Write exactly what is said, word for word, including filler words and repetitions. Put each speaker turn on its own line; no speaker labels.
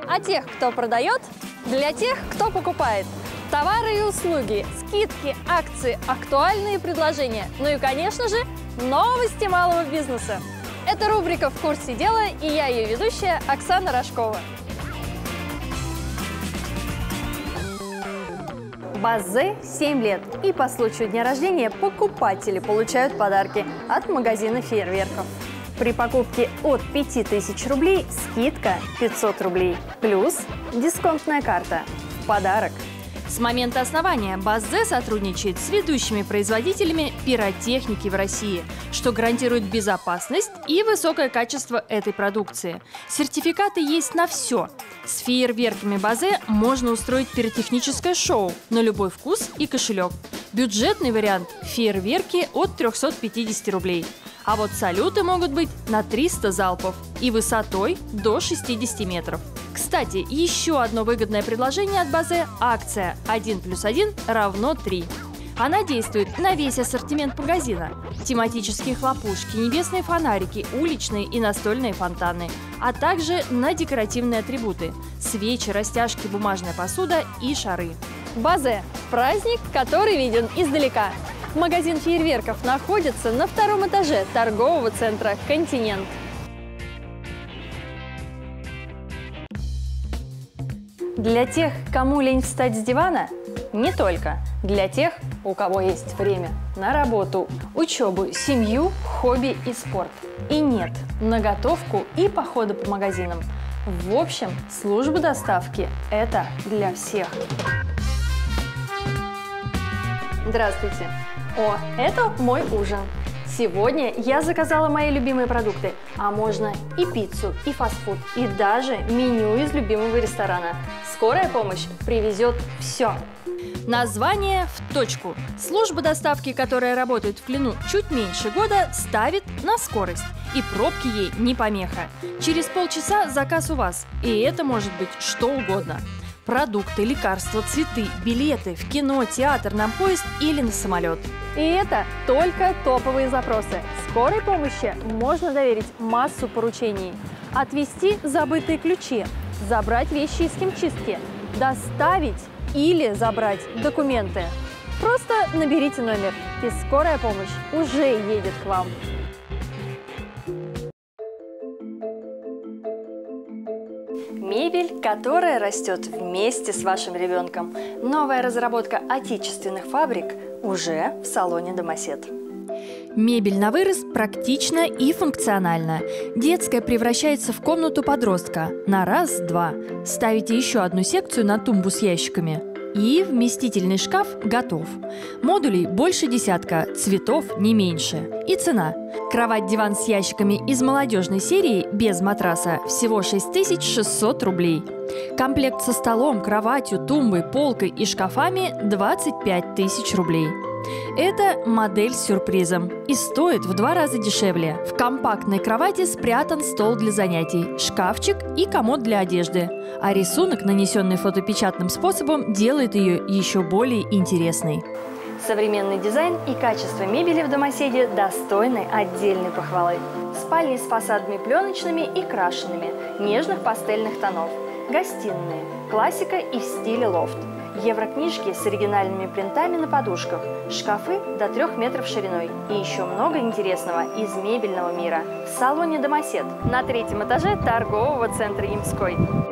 о тех, кто продает, для тех, кто покупает. Товары и услуги, скидки, акции, актуальные предложения. Ну и, конечно же, новости малого бизнеса. Это рубрика «В курсе дела» и я ее ведущая Оксана Рожкова. Базе семь лет, и по случаю дня рождения покупатели получают подарки от магазина фейерверков. При покупке от пяти тысяч рублей скидка пятьсот рублей, плюс дисконтная карта в подарок. С момента основания Базе сотрудничает с ведущими производителями пиротехники в России, что гарантирует безопасность и высокое качество этой продукции. Сертификаты есть на все. С фейерверками Базе можно устроить пиротехническое шоу на любой вкус и кошелек. Бюджетный вариант – фейерверки от трёхсот пятидесяти рублей. А вот салюты могут быть на триста залпов и высотой до шестидесяти метров. Кстати, еще одно выгодное предложение от Базе – акция один плюс один равно три. Она действует на весь ассортимент магазина. Тематические хлопушки, небесные фонарики, уличные и настольные фонтаны, а также на декоративные атрибуты – свечи, растяжки, бумажная посуда и шары. Базе – праздник, который виден издалека. Магазин фейерверков находится на втором этаже торгового центра «Континент». Для тех, кому лень встать с дивана? Не только. Для тех, у кого есть время на работу, учебу, семью, хобби и спорт. И нет на готовку и походы по магазинам. В общем, служба доставки – это для всех. Здравствуйте! О, это мой ужин. Сегодня я заказала мои любимые продукты, а можно и пиццу, и фастфуд, и даже меню из любимого ресторана. Скорая помощь привезет все. Название в точку. Служба доставки, которая работает в Клину чуть меньше года, ставит на скорость. И пробки ей не помеха. Через полчаса заказ у вас, и это может быть что угодно. Продукты, лекарства, цветы, билеты в кино, театр, на поезд или на самолет. И это только топовые запросы. Скорой помощи можно доверить массу поручений. Отвезти забытые ключи, забрать вещи из химчистки, доставить или забрать документы. Просто наберите номер, и скорая помощь уже едет к вам. Мебель, которая растет вместе с вашим ребенком. Новая разработка отечественных фабрик уже в салоне «Домосед». Мебель на вырост практична и функциональна. Детская превращается в комнату подростка на раз-два. Ставите еще одну секцию на тумбу с ящиками. И вместительный шкаф готов. Модулей больше десятка, цветов не меньше. И цена. Кровать-диван с ящиками из молодежной серии без матраса всего шесть тысяч шестьсот рублей. Комплект со столом, кроватью, тумбой, полкой и шкафами двадцать пять тысяч рублей. Это модель с сюрпризом и стоит в два раза дешевле. В компактной кровати спрятан стол для занятий, шкафчик и комод для одежды. А рисунок, нанесенный фотопечатным способом, делает ее еще более интересной. Современный дизайн и качество мебели в «Домоседе» достойны отдельной похвалы. Спальни с фасадами пленочными и крашенными, нежных пастельных тонов. Гостиные, классика и в стиле лофт. Еврокнижки с оригинальными принтами на подушках, шкафы до трех метров шириной и еще много интересного из мебельного мира в салоне «Домосед» на третьем этаже торгового центра «Ямской».